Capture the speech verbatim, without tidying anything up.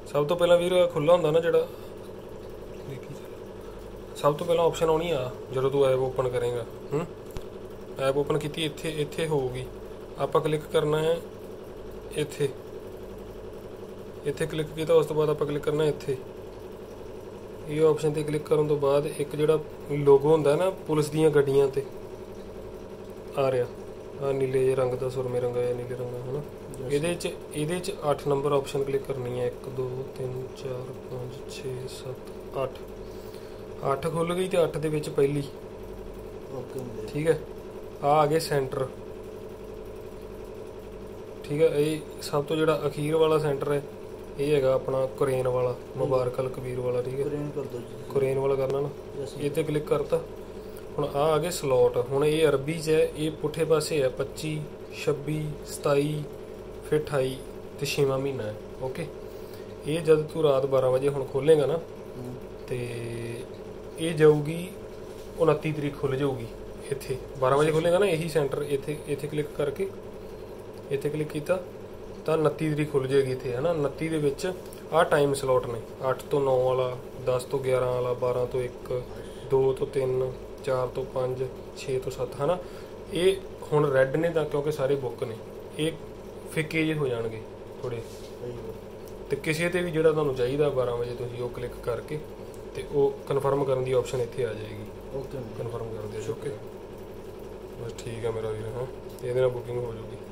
सब तो पहला वीर खुला होंदा ना जिहड़ा सब तो पहला ऑप्शन आनी आ जो तू ऐप ओपन करेगा। हूँ ऐप ओपन की इत्थे इत्थे होगी आप क्लिक करना है इत्थे इत्थे क्लिक किया उस तो बाद आप क्लिक करना इत्थे ये ऑप्शन ते क्लिक करने तो बाद एक जिहड़ा लोगो होंदा है ना पुलिस दीयां गड्डियां ते आ रहा आ नीले रंग का सुरमे रंग या नीले रंग है ना ਇਹਦੇ ਚ ਇਹਦੇ ਚ ਅੱਠ ਨੰਬਰ ਆਪਸ਼ਨ ਕਲਿੱਕ ਕਰਨੀ ਹੈ एक दो तीन चार पाँच छे सत्त ਅੱਠ ਅੱਠ ਖੁੱਲ ਗਈ ਤੇ ਅੱਠ ਦੇ ਵਿੱਚ ਪਹਿਲੀ ਓਕੇ ਠੀਕ ਹੈ ਆ ਆ ਗਏ ਸੈਂਟਰ ਠੀਕ ਹੈ ਇਹ ਸਭ ਤੋਂ ਜਿਹੜਾ ਅਖੀਰ ਵਾਲਾ ਸੈਂਟਰ ਹੈ ਇਹ ਹੈਗਾ ਆਪਣਾ ਕੁਰੇਨ ਵਾਲਾ ਮੁਬਾਰਕ ਅਲ ਕਬੀਰ ਵਾਲਾ ਠੀਕ ਹੈ ਕੁਰੇਨ ਕਰ ਦੋ ਜੀ ਕੁਰੇਨ ਵਾਲਾ ਕਰਨਾ ਨਾ ਇਹ ਤੇ ਕਲਿੱਕ ਕਰਤਾ ਹੁਣ ਆ ਆ ਗਏ ਸਲੋਟ ਹੁਣ ਇਹ ਅਰਬੀ ਚ ਹੈ ਇਹ ਪੁੱਠੇ ਪਾਸੇ ਹੈ ਪੱਚੀ ਛੱਬੀ ਸਤਾਈ फिर अठाई तो छेवां महीना है ओके ये जब तू रात बारह बजे हुण खोलेगा ना तो ये जाऊगी उनती तरीक खुल जाऊगी इत्थे बारह बजे खोलेगा ना यही सेंटर इत्थे इत्थे क्लिक करके इत्थे क्लिक किया तो उनती तरीक खुल जाएगी इत्थे है ना उनती दे विच आ टाइम स्लॉट ने अठ तो नौ वाला दस तो ग्यारह वाला बारह तो एक दो तो तीन चार तो पाँच छे तो सत्त है ना ये हुण रैड ने तां क्योंकि सारे बुक ने ये ਫਿੱਕੇ ਜਿਹੇ ਹੋ ਜਾਣਗੇ ਥੋੜੇ ਤੇ ਕਿਸੇ ਤੇ ਵੀ ਜਿਹੜਾ ਤੁਹਾਨੂੰ ਚਾਹੀਦਾ ਬਾਰ੍ਹਾਂ ਵਜੇ ਤੁਸੀਂ ਉਹ ਕਲਿੱਕ ਕਰਕੇ ਤੇ ਉਹ ਕਨਫਰਮ ਕਰਨ ਦੀ ਆਪਸ਼ਨ ਇੱਥੇ ਆ ਜਾਏਗੀ ਓਕੇ ਕਨਫਰਮ ਕਰ ਦਿਓ ਓਕੇ ਬਸ ਠੀਕ ਹੈ ਮੇਰਾ ਵੀਰ ਹਾਂ ਇਹਦੇ ਨਾਲ ਬੁਕਿੰਗ ਹੋ ਜੂਗੀ।